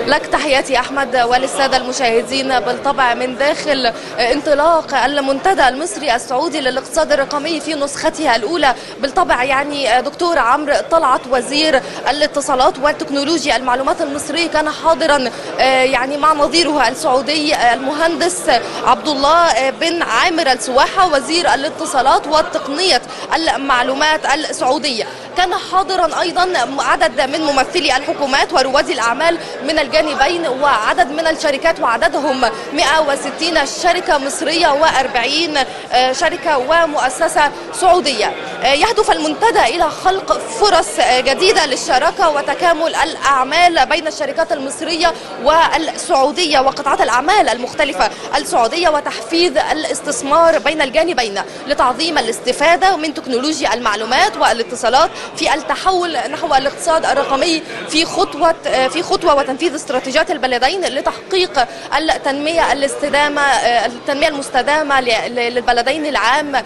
لك تحياتي أحمد وللسادة المشاهدين. بالطبع من داخل انطلاق المنتدى المصري السعودي للاقتصاد الرقمي في نسختها الأولى، بالطبع يعني دكتور عمرو طلعت وزير الاتصالات وتكنولوجيا المعلومات المصري كان حاضرا يعني مع نظيره السعودي المهندس عبد الله بن عامر السواحة وزير الاتصالات وتقنية المعلومات السعودية. كان حاضرا أيضا عدد من ممثلي الحكومات ورواد الأعمال من الجانبين وعدد من الشركات، وعددهم 160 شركة مصرية و40 شركة ومؤسسة سعودية. يهدف المنتدى إلى خلق فرص جديدة للشراكة وتكامل الأعمال بين الشركات المصرية والسعودية وقطاعات الأعمال المختلفة السعودية، وتحفيز الاستثمار بين الجانبين لتعظيم الاستفادة من تكنولوجيا المعلومات والاتصالات في التحول نحو الاقتصاد الرقمي في خطوة وتنفيذ استراتيجيات البلدين لتحقيق التنمية المستدامة للبلدين العام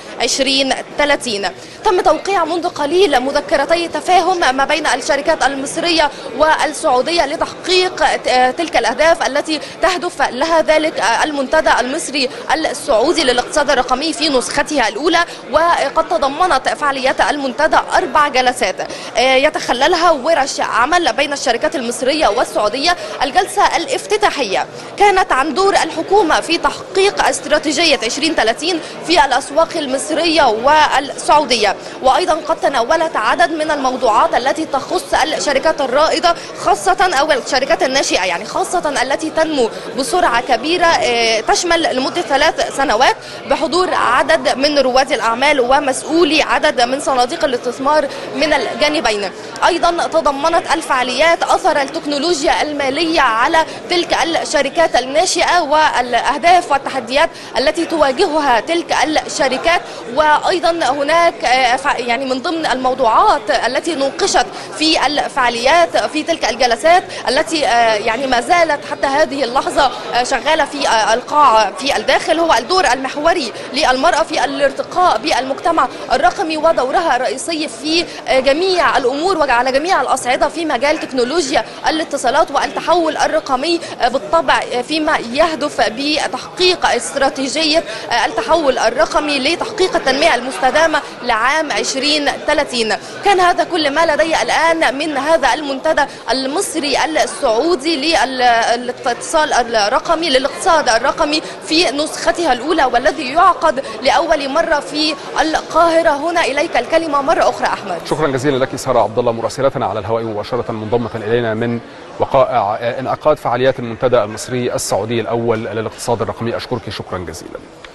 2030. تم توقيع منذ قليل مذكرتي تفاهم ما بين الشركات المصرية والسعودية لتحقيق تلك الأهداف التي تهدف لها ذلك المنتدى المصري السعودي للاقتصاد الرقمي في نسختها الأولى. وقد تضمنت فعاليات المنتدى 4 جلسات يتخللها ورش عمل بين الشركات المصرية والسعودية. الجلسة الافتتاحية كانت عن دور الحكومة في تحقيق استراتيجية 2030 في الأسواق المصرية والسعودية، وأيضا قد تناولت عدد من الموضوعات التي تخص الشركات الرائدة خاصة أو الشركات الناشئة، يعني خاصة التي تنمو بسرعة كبيرة، تشمل لمدة 3 سنوات بحضور عدد من رواد الأعمال ومسؤولي عدد من صناديق الاستثمار من الجانبين. أيضا تضمنت الفعاليات أثر التكنولوجيا المالية على تلك الشركات الناشئة والأهداف والتحديات التي تواجهها تلك الشركات. وأيضا هناك يعني من ضمن الموضوعات التي نوقشت في الفعاليات في تلك الجلسات التي يعني ما زالت حتى هذه اللحظة شغالة في القاع في الداخل، هو الدور المحوري للمرأة في الارتقاء بالمجتمع الرقمي ودورها الرئيسي في جميع الأمور وعلى جميع الأصعدة في مجال تكنولوجيا الاتصالات والتحول الرقمي، بالطبع فيما يهدف بتحقيق استراتيجية التحول الرقمي لتحقيق التنمية المستدامة لعام 2030. كان هذا كل ما لدي الآن من هذا المنتدى المصري السعودي للاتصال الرقمي للاقتصاد الرقمي في نسختها الأولى، والذي يعقد لأول مرة في القاهرة. هنا إليك الكلمة مرة أخرى أحمد. شكرا جزيلا لك سارة عبد الله مراسلتنا على الهواء مباشرة منضمة إلينا من وقائع انعقاد فعاليات المنتدى المصري السعودي الأول للاقتصاد الرقمي. أشكرك شكرا جزيلا.